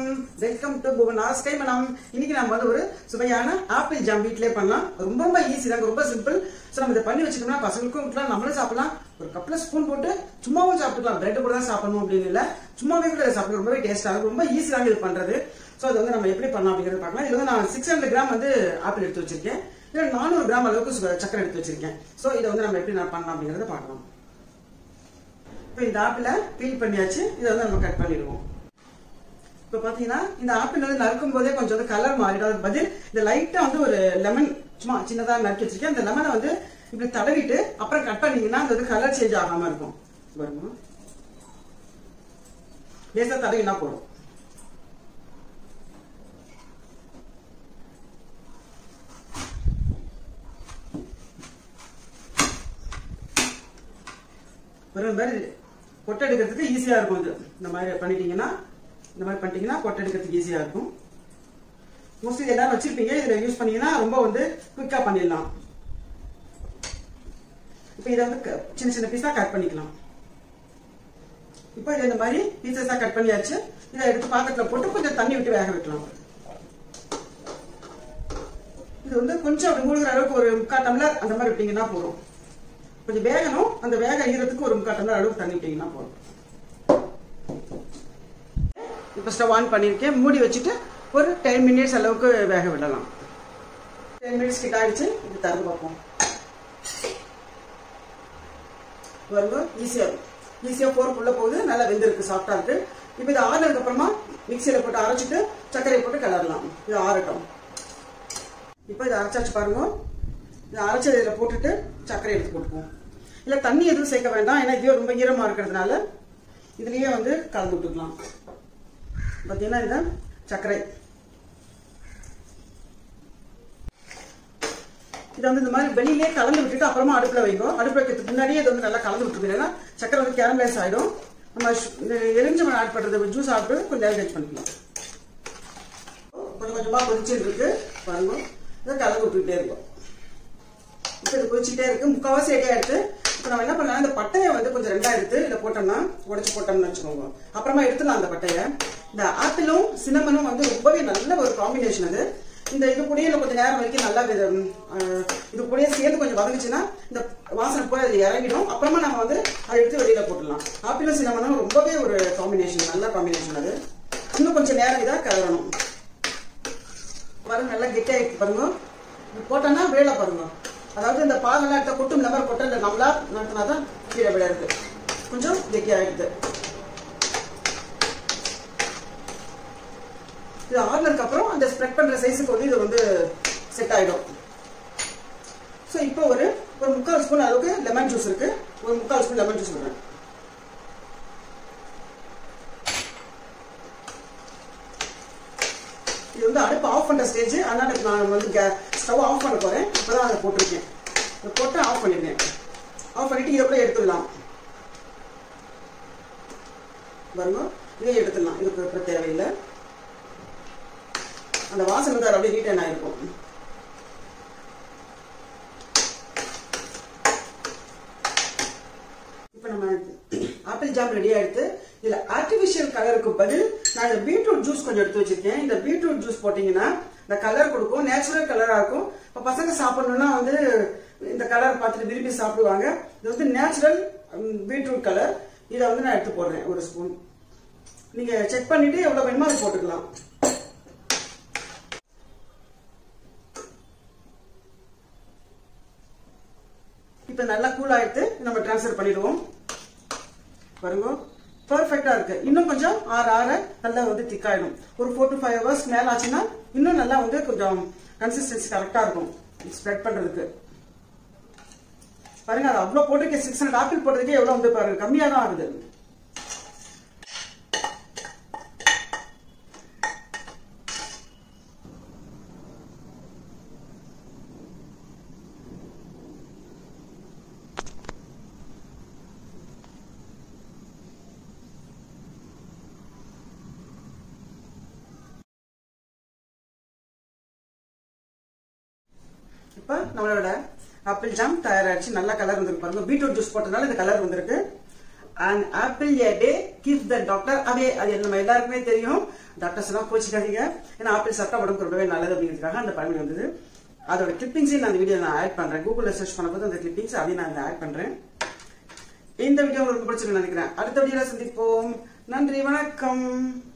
Welcome to Bhuvana's கைமணம். இன்னைக்கு நம்ம வந்து ஒரு சுவையான ஆப்பிள் ஜாம் வீட்லயே பண்ணலாம். ரொம்ப ஈஸி தாங்க, ரொம்ப சிம்பிள். சோ நம்ம இதை பண்ணி வச்சுட்டோம்னா பசங்களுக்கும் விட்டுலாம், நம்மளும் சாப்பிடலாம். ஒரு கப்ல ஸ்பூன் போட்டு சும்மாவும் சாப்பிட்டுக்கலாம். பிரெட் கூட தான் சாப்பிடணும் அப்படின்னு இல்ல, சும்மாவே கூட சாப்பிட ரொம்பவே டேஸ்டா இருக்கும். ரொம்ப ஈஸி தாங்க இது பண்றது. சோ அது வந்து நம்ம எப்படி பண்ணலாம் அப்படிங்கறத பார்க்கலாம். இது வந்து நான் 600 கிராம் வந்து ஆப்பிள் எடுத்து வச்சிருக்கேன். இல்ல 400 கிராம் அளவுக்கு சக்கரை எடுத்து வச்சிருக்கேன். சோ இதை வந்து நம்ம எப்படி பண்ணலாம் அப்படிங்கறத பார்க்கலாம். இப்போ இந்த ஆப்பிளை பீல் பண்ணியாச்சு. இதை வந்து நம்ம கட் பண்ணிடுவோம். இப்போ பாத்தீங்கன்னா இந்த ஆப்பிள் வந்து நறுக்கும் போதே கொஞ்சம் வந்து கலர் மாறிடும். அதுக்கு பதில் இந்த லைட்டா வந்து ஒரு லெமன் சும்மா சின்னதா நறுக்கி வச்சிருக்கேன். அந்த லெமனை வந்து இப்படி தடவிட்டு அப்புறம் கட் பண்ணீங்கன்னா அந்த வந்து கலர் சேஞ்ச் ஆகாம இருக்கும். பாருங்க, லேசா தடவினா போதும். ஒரு மாதிரி கொட்டை எடுக்கிறதுக்கு ஈஸியா இருக்கும். இது இந்த மாதிரி பண்ணிட்டீங்கன்னா கொட்டை எடுக்கிறதுக்கு ஈஸியா இருக்கும். மோஸ்ட்லி எல்லாரும் வச்சிருப்பீங்க, இதுல யூஸ் பண்ணீங்கன்னா ரொம்ப வந்து குயிக்கா பண்ணிடலாம். இப்போ இதை வந்து சின்ன சின்ன பீஸா கட் பண்ணிக்கலாம். இப்போ இதை இந்த மாதிரி பீசஸா கட் பண்ணியாச்சு. இதை எடுத்து பாத்திரத்துல போட்டு கொஞ்சம் தண்ணி விட்டு வேக வைக்கலாம். இது வந்து கொஞ்சம் அப்படி மூழ்கிற அளவுக்கு ஒரு 3/4 டம்ளர் அந்த மாதிரி விட்டீங்கன்னா போதும். கொஞ்சம் வேகணும், அந்த வேக ஈரத்துக்கு ஒரு 3/4 டம்ளர் அளவுக்கு தண்ணி விட்டீங்கன்னா போதும். இப்போ ஸ்டவ் ஆன் பண்ணிருக்கேன். மூடி வச்சுட்டு ஒரு 10 மினிட்ஸ் அளவுக்கு வேக விடலாம். 10 மினிட்ஸ் கிட்ட ஆயிடுச்சு. இது திறந்து பார்ப்போம். பாருங்க, ஈஸியா போருக்குள்ள போகுது. நல்லா வெந்திருக்கு, சாஃப்டா இருக்கு. இப்போ இது ஆறுனதுக்கு அப்புறமா மிக்சியில போட்டு அரைச்சிட்டு சர்க்கரை போட்டு கிளறலாம். இது ஆறட்டும். இப்போ இதை அரைச்சாச்சு பாருங்க. இதை அரைச்சி இதில் போட்டுட்டு சர்க்கரை எடுத்து போட்டுக்குவோம். இல்லை தண்ணி எதுவும் சேர்க்க வேண்டாம், ஏன்னா இதுவே ரொம்ப ஈரமா இருக்கிறதுனால இதுலயே வந்து கலந்து விட்டுக்கலாம். பார்த்தீங்கன்னா இந்த சர்க்கரை இதை வந்து இந்த மாதிரி வெளியிலே கலந்து விட்டுட்டு அப்புறமா அடுப்புல வைங்க. அடுப்புல வைக்கிறதுக்கு முன்னாடியே இதை வந்து நல்லா கலந்து விட்டுருங்க, ஏன்னா சர்க்கரை வந்து கேரமலைஸ் ஆயிடும். நம்ம எலுமிச்சம்பழம் ஆட் பண்றது ஜூஸ் ஆட்டு கொஞ்சம் அட்ஜஸ்ட் பண்ணிக்கலாம். கொஞ்சம் கொஞ்சமா கொதிச்சுட்டு இருக்கு பாருங்க. இதை கலந்து விட்டுக்கிட்டே இருக்கும். இப்போ இது கொதிச்சுட்டே இருக்கு, முக்கால்வாசி ரெடியா எடுத்து. இப்போ நம்ம என்ன பண்ணலாம், இந்த பட்டையை வந்து கொஞ்சம் ரெண்டா எடுத்து இதை போட்டோம்னா, உடைச்சு போட்டோம்னு வச்சுக்கோங்க. அப்புறமா எடுத்துலாம் அந்த பட்டையை. இந்த ஆப்பிளும் சின்னமனும் வந்து ரொம்பவே நல்ல ஒரு காம்பினேஷன். அது இந்த இது கூடயே கொஞ்சம் நேரம் வரைக்கும் நல்லா இது கூடயே சேர்ந்து கொஞ்சம் வதங்குச்சுன்னா இந்த வாசனை போய் அது இறங்கிடும். அப்புறமா நம்ம வந்து அதை எடுத்து வெளியில போட்டுடலாம். ஆப்பிளும் சின்னமனும் ரொம்பவே ஒரு காம்பினேஷன், நல்ல காம்பினேஷன். அது இன்னும் கொஞ்சம் நேரம் இதாக கலரணும். பாருங்க, நல்லா கெட்டியாயிட்டு பாருங்க. போட்டோம்னா வேலை பாருங்க. அதாவது இந்த பாகெல்லாம் எடுத்த கொட்டும் நபர் கொட்ட இல்லை, நம்மளா நடத்தினாதான் கீழே விளையாடுது. கொஞ்சம் கெட்டியாயிடுது. இது ஆறுனதுக்கு அப்புறம் அந்த ஸ்ப்ரெட் பண்ற சைஸுக்கு வந்து இது வந்து செட் ஆயிடும். ஸோ இப்போ ஒரு 3/4 ஸ்பூன் அளவுக்கு லெமன் ஜூஸ் இருக்கு. ஒரு 3/4 ஸ்பூன் லெமன் ஜூஸ் விடுறேன். இது வந்து அடுப்பு ஆஃப் பண்ற ஸ்டேஜ், அதனால நான் வந்து ஸ்டவ் ஆஃப் பண்ண போறேன். இப்பதான் அதை போட்டிருக்கேன். போட்டு ஆஃப் பண்ணிடுறேன். ஆஃப் பண்ணிட்டு இதை கூட எடுத்துடலாம். பாருங்க, இதை எடுத்துடலாம். இதுக்கு தேவையில்லை. அந்த வாசனை வந்து அப்படியே ரீட்டன் ஆயிருக்கும். இப்ப நம்ம ஆப்பிள் ஜாம் ரெடி ஆயிடுத்து. இதுல ஆர்டிபிஷியல் கலருக்கு பதில் நான் இந்த பீட்ரூட் ஜூஸ் கொஞ்சம் எடுத்து வச்சிருக்கேன். இந்த பீட்ரூட் ஜூஸ் போட்டீங்கன்னா இந்த கலர் கொடுக்கும், நேச்சுரல் கலரா இருக்கும். இப்ப பசங்க சாப்பிடணும்னா வந்து இந்த கலர் பார்த்துட்டு விரும்பி சாப்பிடுவாங்க. இது வந்து நேச்சுரல் பீட்ரூட் கலர். இதை வந்து நான் எடுத்து போடுறேன் ஒரு ஸ்பூன். நீங்க செக் பண்ணிட்டு எவ்வளவு வேணுமோ அதை போட்டுக்கலாம். இப்ப நல்லா கூல் ஆயிட்டு நம்ம டிரான்ஸ்ஃபர் பண்ணிடுவோம். பாருங்க, பெர்ஃபெக்டா இருக்கு. இன்னும் கொஞ்சம் ஆற நல்லா வந்து திக் ஆயிடும். ஒரு 4 to 5 hours மேல ஆச்சுன்னா இன்னும் நல்லா வந்து கொஞ்சம் கன்சிஸ்டன்சி கரெக்டா இருக்கும் ஸ்ப்ரெட் பண்றதுக்கு. பாருங்க, அது அவ்வளவு போட்டிருக்கேன். 600 ஆப்பிள் போட்டதுக்கே எவ்வளவு வந்து பாருங்க, கம்மியா தான் ஆகுது. இப்போ நம்மளோட ஆப்பிள் ஜாம் தயாராகிடுச்சு. நல்ல கலர் வந்துருக்கு பாருங்க. பீட்ரூட் ஜூஸ் போட்டதுனால இந்த கலர் வந்திருக்கு. an apple a day keeps the doctor away. அது நம்ம எல்லாருக்குமே தெரியும். டாக்டர்ஸ் எல்லாம் கோச்சிக்காதீங்க. ஏன்னா ஆப்பிள் சாப்பிட்டா உடம்புக்கு ரொம்பவே நல்லது அப்படிங்கிறதுக்காக அந்த பழமொழி வந்தது. அதோட கிளிப்பிங்ஸையும் நான் அந்த வீடியோ நான் ஆட் பண்றேன். கூகுள்ல சர்ச் பண்ணும்போது அந்த கிளிப்பிங்ஸ் அதையும் நான் ஆட் பண்றேன். இந்த வீடியோ உங்களுக்கு பிடிச்சிருக்குன்னு நினைக்கிறேன். அடுத்த வீடியோல சந்திப்போம். நன்றி, வணக்கம்.